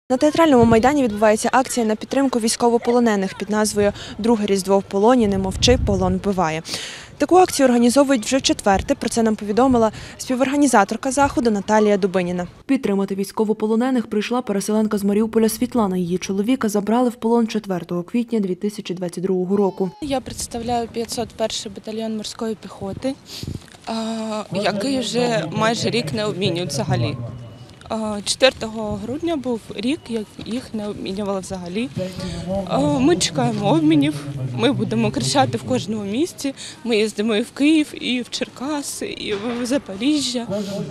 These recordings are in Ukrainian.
На Театральному майдані відбувається акція на підтримку військовополонених під назвою «Друге Різдво в полоні. Не мовчи, полон вбиває». Таку акцію організовують вже вчетверте, про це нам повідомила співорганізаторка заходу Наталія Дубиніна. Підтримати військовополонених прийшла переселенка з Маріуполя Світлана. Її чоловіка забрали в полон 4 квітня 2022 року. Я представляю 501-й батальйон морської піхоти, який вже майже рік не обмінюють взагалі. 4 грудня був рік, як їх не обмінювали взагалі. Ми чекаємо обмінів, ми будемо кричати в кожному місті. Ми їздимо і в Київ, і в Черкаси, і в Запоріжжя.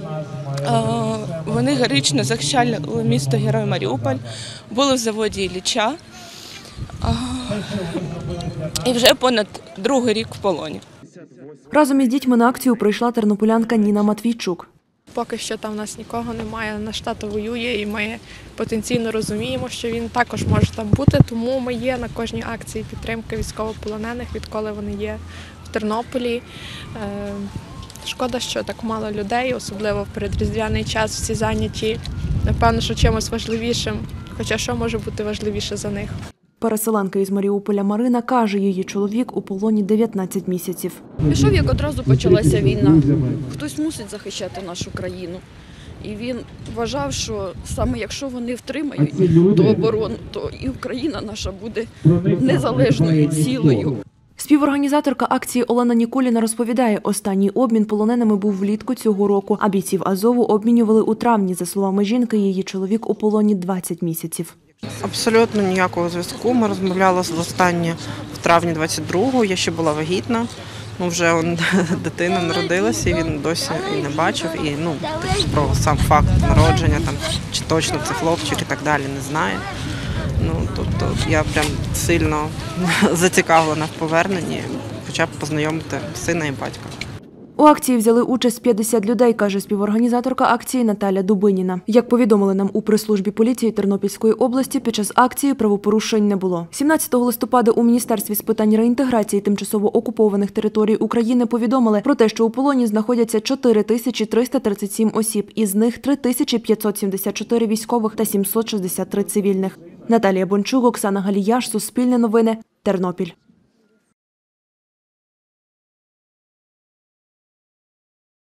Вони героїчно захищали місто Герой Маріуполь, були в заводі Ілліча. І вже понад другий рік в полоні. Разом із дітьми на акцію прийшла тернополянка Ніна Матвійчук. Поки що там в нас нікого немає, наш тато воює і ми потенційно розуміємо, що він також може там бути, тому ми є на кожній акції підтримки військовополонених, відколи вони є в Тернополі. Шкода, що так мало людей, особливо в передріздвяний час всі зайняті, напевно, що чимось важливішим, хоча що може бути важливіше за них. Переселенка із Маріуполя Марина каже, її чоловік у полоні 19 місяців. Пішов, як одразу почалася війна. Хтось мусить захищати нашу країну. І він вважав, що саме якщо вони втримають ту оборону, то і Україна наша буде незалежною, цілою. Співорганізаторка акції Олена Ніколіна розповідає, останній обмін полоненими був влітку цього року, а бійців Азову обмінювали у травні. За словами жінки, її чоловік у полоні 20 місяців. Абсолютно ніякого зв'язку. Ми розмовляли востаннє в травні 22-го, я ще була вагітна. Вже дитина народилася, і він досі і не бачив. І про сам факт народження, чи точно це хлопчик і так далі, не знає. Тобто я прям сильно зацікавлена в поверненні, хоча б познайомити сина і батька. У акції взяли участь 50 людей, каже співорганізаторка акції Наталія Дубиніна. Як повідомили нам у прес-службі поліції Тернопільської області, під час акції правопорушень не було. 17 листопада у Міністерстві з питань реінтеграції тимчасово окупованих територій України повідомили про те, що у полоні знаходяться 4337 осіб, із них 3574 військових та 763 цивільних. Наталія Бончук, Оксана Галіяш, Суспільне новини, Тернопіль.